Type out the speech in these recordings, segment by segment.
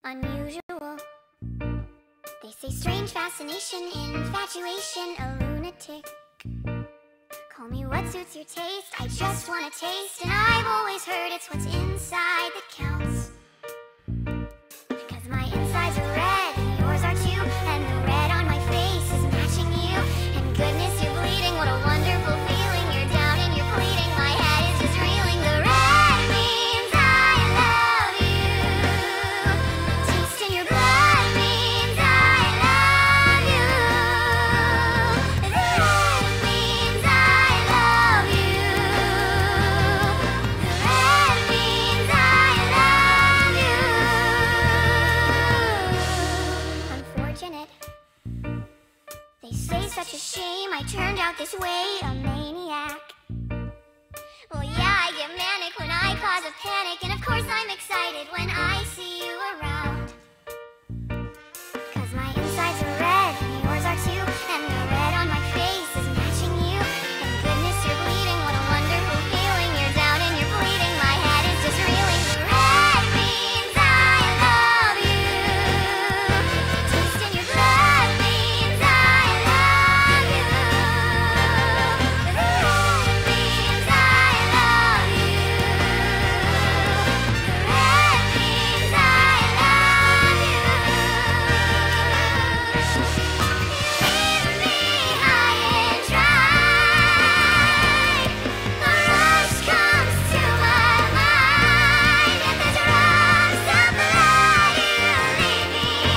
unusual. They say strange fascination, infatuation, a lunatic. Call me what suits your taste, I just want a taste. And I've always heard it's what's inside that counts. Because my insides are red, and yours are too. And the red on my face is matching you. And goodness, you're bleeding, what a wonderful feeling. You're down and you're pleading, my head is just reeling. The red means I love you. Taste in your blood means I love you. The red means I love you. The red means I love you. Unfortunate. They say such a shame I turned out this way, a maniac. Well, yeah, I get manic when I cause a panic. And of course I'm excited when I see you around. Cause my insides are red, and yours are too. And the red on my face is matching you. And goodness, you're bleeding, what a wonderful feeling. You're down and you're bleeding, my head is just reeling. The red means I love you. Taste in your blood means I love you. The red means I love you. The red means I love you. Leave me high and dry. A rush comes to my mind, and the drops of blood you leave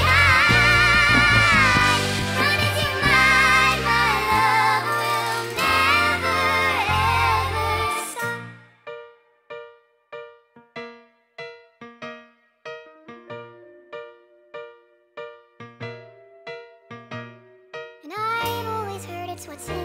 behind. Run into mine, my love will never ever stop. And I've always heard it's what's